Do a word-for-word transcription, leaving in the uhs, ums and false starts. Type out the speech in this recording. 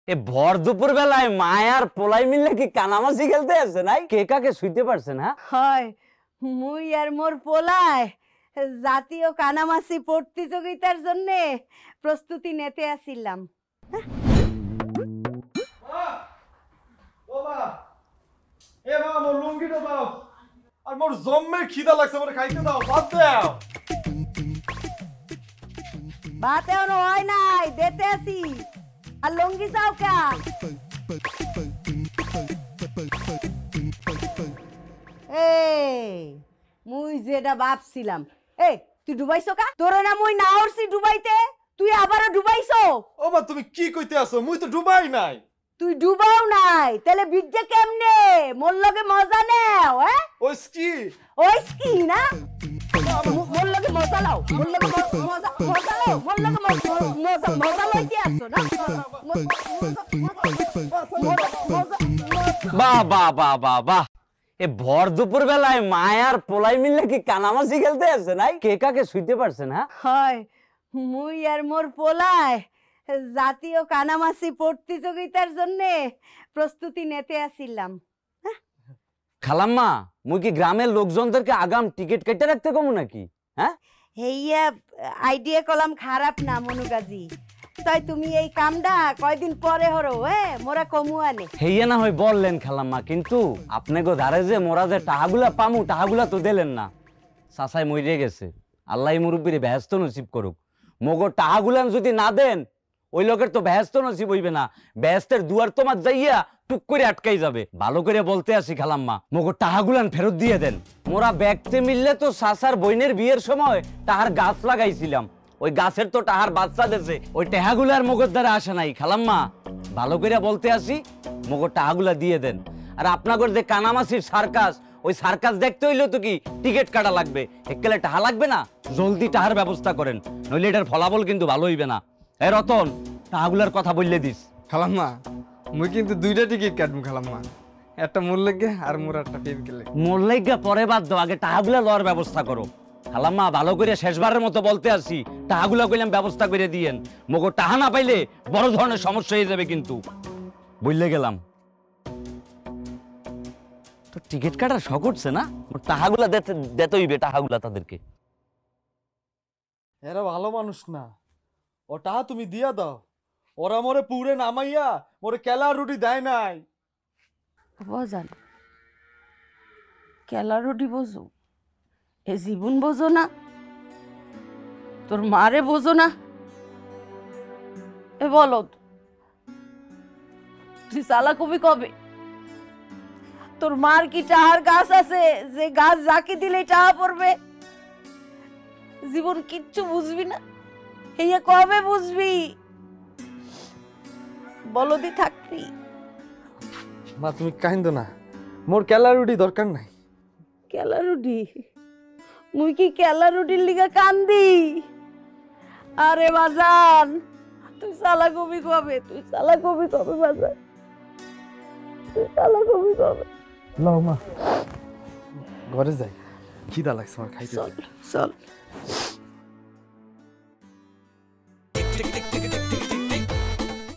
এ ভর দুপুর বেলায় মায়ার পোলাই মিললে কি কানামাছি খেলতে আসছে নাই? কে কাকে শুইতে পারছেন? হ্যাঁ হয় মুই আর মোর পোলায় জাতীয় কানামাছি প্রতিযোগিতার জন্য প্রস্তুতি নিতে আসিলাম। ও মা, এ মা মোর লুঙ্গিটা দাও, আর মোর জম্মের খিদা লাগছে, মোরে খাইতে দাও, ভাত দাও। ভাত এখনো হয় নাই, দিতে আসি। আর লুঙ্গি চাও কা? এই মুই যেটা ভাবছিলাম, এই তুই ডুবাইছো কা? তোর না মুই না উড়ছি ডুবাইতে, তুই আবারও ডুবাইছো। ও মা তুমি কি কইতে আছো? মুই তো ডুবাই নাই। তুই ডুবাও নাই, তাহলে বিজ্জে কেমনে? মোর লগে মজা নেও। হ্যাঁ ওই কি ওই কি না, মোর লগে মজা লাও, মোর লগে মজা মজা লাও, মোর লগে মজা মজা লইতে আসছো না? বাহ বাহ বাহ বাহ বাহ, এ ভর দুপুর বেলায় মায়ার পোলাই মিললে কি কানামাছি খেলতে আসছে নাই? কে কাকে শুইতে পারছেন? হ্যাঁ হয় মুই আর মোর পোলায় জাতীয় কানামাছি প্রতিযোগিতার জন্য প্রস্তুতি নিতে আসিলাম। খালাম্মা, মুই কি গ্রামের লোকজনদেরকে আগাম টিকিট কেটে রাখতে কমু নাকি? হ্যাঁ হেইয়া আইডিয়া কলাম খারাপ না মনুগাজি, তাই তুমি এই কামটা কয়দিন পরে হরো, হ্যাঁ মোরা কমু আনে। হেইয়া না হয় বললেন খালাম্মা, কিন্তু আপনি গো ধারে যে মোরা যে টাহাগুলা পামু টাহাগুলা তো দিলেন না। চাচাই মরে গেছে, আল্লাহ মুরব্বীরে ব্যস্ত নসিব করুক। মগো টাহাগুলান যদি না দেন ওই লোকের তো ব্যস্ত নসিব হইবে না, ব্যস্তের দুয়ার তোমার যাইয়া টুক করে আটকাই যাবে। ভালো করে বলতে আসি খালাম্মা, মগো টাহাগুলান ফেরত দিয়ে দেন। মোরা ব্যাগতে মিললে তো চাচার বইনের বিয়ের সময় টাহার গাছ লাগাইছিলাম, ওই গাছের তো টাহার বাচ্চা দেছে, ওই টাহাগুলার মগর দ্বারা আসে নাই। খালাম্মা ভালো করে বলতে আসি, মগর টাহাগুলা দিয়ে দেন। আর আপনাদের যে কানামাছির সার্কাস, ওই সার্কাস দেখতে হইলেও তো কি টিকিট কাটা লাগবে, একেলে টাহা লাগবে না? জলদি টাহার ব্যবস্থা করেন, নইলে এটার ফলাফল কিন্তু ভালো হইবে না। এ রতন, টাহাগুলার কথা বললে দিস। খালাম্মা মুই কিন্তু দুইটা টিকিট কাটবো খালাম্মা, একটা মোর লাগে আর মোর একটা প্রেমিকের লাগে। মোর লাইগা পরে বাদ দাও, আগে টাহাগুলা লওয়ার ব্যবস্থা করো। খালাম্মা ভালো করে শেষবারের মতো বলতে আসি, টাহাগুলা কইলাম ব্যবস্থা করে দিয়েন। মগো টাহা না পাইলে বড় ধরনের সমস্যা হয়ে যাবে কিন্তু, বুঝলে গেলাম। তো টিকিট কাটার শখ উঠছে না, টাহাগুলা দিতে দিতে হইবে টাহাগুলা তাদেরকে। এরা ভালো মানুষ না, ও টাহা তুমি দিয়া দাও। ওরা মোরে পুরে নামাইয়া মোরে কেলা রুটি দেয় নাই। বজান কেলা রুটি বোঝো, এ জীবন বোঝো না, তোর মারে বোঝো না। এ বলো তুই সালা কবি কবে? তোর মার কি টাহার গাছ আছে যে গাছ যাকে দিলে টাহা পড়বে? জীবন কিচ্ছু বুঝবি না, হেয়া কবে বুঝবি? বলদি থাকবি। মা তুমি কাইন্দো না, মোর কেলা রুটি দরকার নাই। কেলা রুটি? মুই কি কেলা রুটির লিগা কান্দি? আরে বাজান তুই সালা কবি কবে? তুই সালা কবি কবে বাজান? তুই সালা কবি কবে? লাও মা ঘরে যাই, খিদা লাগছে আমার, খাইতে চল চল।